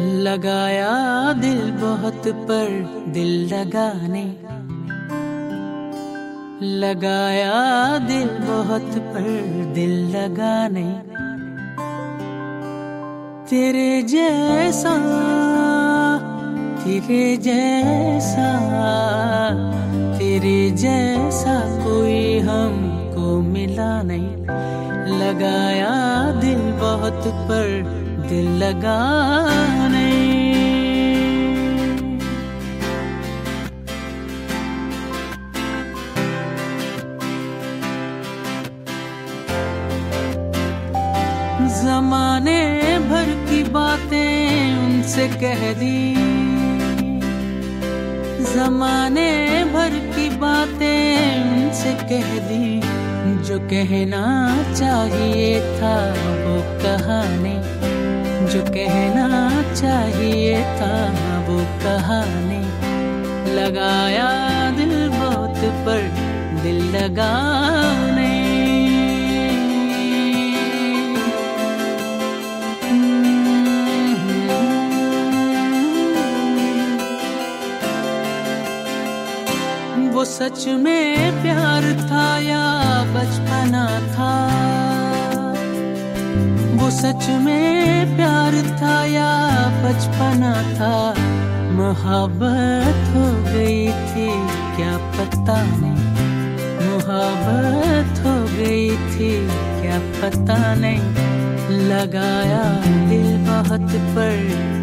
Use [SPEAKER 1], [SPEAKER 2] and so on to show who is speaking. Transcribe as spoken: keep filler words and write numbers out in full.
[SPEAKER 1] लगाया दिल बहुत पर दिल लगाने, लगाया दिल बहुत पर दिल लगाने। तेरे जैसा तेरे जैसा तेरे जैसा कोई हमको मिला नहीं। लगाया दिल बहुत पर दिल लगाने। ज़माने भर की बातें उनसे कह दी, ज़माने भर की बातें उनसे कह दी। जो कहना चाहिए था वो कहा नहीं, जो कहना चाहिए था वो कहा नहीं। लगाया दिल बहुत पर दिल लगाने। वो सच में प्यार था या बचपना था, वो सच में प्यार था या बचपना था। मोहब्बत हो गई थी क्या पता नहीं, मोहब्बत हो गई थी क्या पता नहीं। लगाया दिल बहुत पर